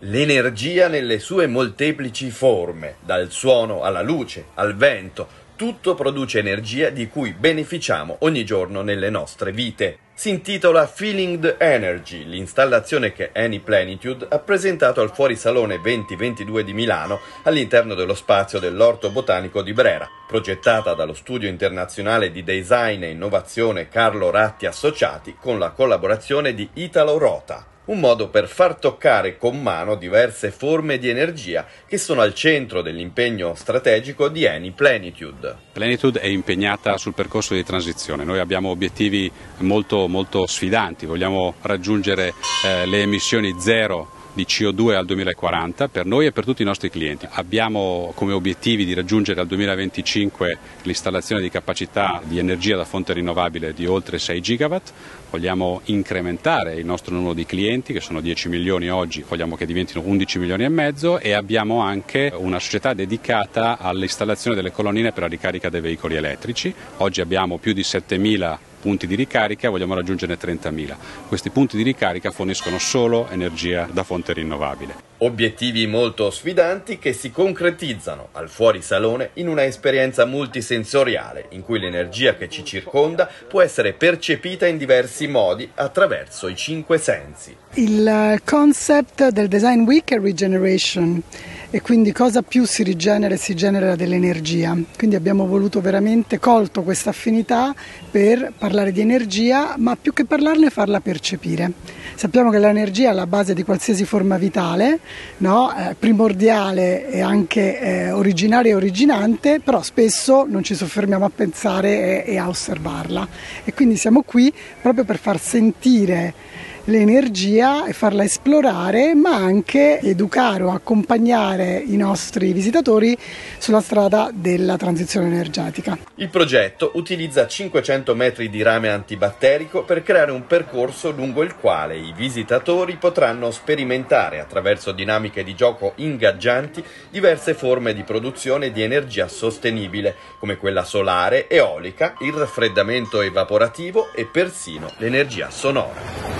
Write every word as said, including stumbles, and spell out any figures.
L'energia nelle sue molteplici forme, dal suono alla luce, al vento, tutto produce energia di cui beneficiamo ogni giorno nelle nostre vite. Si intitola Feeling the Energy, l'installazione che Anyplenitude ha presentato al Fuorisalone venti ventidue di Milano all'interno dello spazio dell'Orto Botanico di Brera, progettata dallo studio internazionale di design e innovazione Carlo Ratti Associati con la collaborazione di Italo Rota. Un modo per far toccare con mano diverse forme di energia che sono al centro dell'impegno strategico di Anyplenitude. Plenitude è impegnata sul percorso di transizione. Noi abbiamo obiettivi molto, molto sfidanti, vogliamo raggiungere eh, le emissioni zero di C O due al duemilaquaranta per noi e per tutti i nostri clienti. Abbiamo come obiettivi di raggiungere al duemilaventicinque l'installazione di capacità di energia da fonte rinnovabile di oltre sei gigawatt. Vogliamo incrementare il nostro numero di clienti, che sono dieci milioni oggi, vogliamo che diventino undici milioni e mezzo, e abbiamo anche una società dedicata all'installazione delle colonnine per la ricarica dei veicoli elettrici. Oggi abbiamo più di settemila punti di ricarica, vogliamo raggiungerne trentamila. Questi punti di ricarica forniscono solo energia da fonte rinnovabile. Obiettivi molto sfidanti che si concretizzano al Fuorisalone in una esperienza multisensoriale in cui l'energia che ci circonda può essere percepita in diversi modi attraverso i cinque sensi. Il concept del Design Week è Regeneration, e quindi cosa più si rigenera e si genera dell'energia. Quindi abbiamo voluto veramente colto questa affinità per parlare di energia, ma più che parlarne farla percepire. Sappiamo che l'energia è alla base di qualsiasi forma vitale, no? eh, primordiale e anche eh, originaria e originante, però spesso non ci soffermiamo a pensare e, e a osservarla. E quindi siamo qui proprio per far sentire l'energia e farla esplorare, ma anche educare o accompagnare i nostri visitatori sulla strada della transizione energetica. Il progetto utilizza cinquecento metri di rame antibatterico per creare un percorso lungo il quale i visitatori potranno sperimentare, attraverso dinamiche di gioco ingaggianti, diverse forme di produzione di energia sostenibile, come quella solare, eolica, il raffreddamento evaporativo e persino l'energia sonora.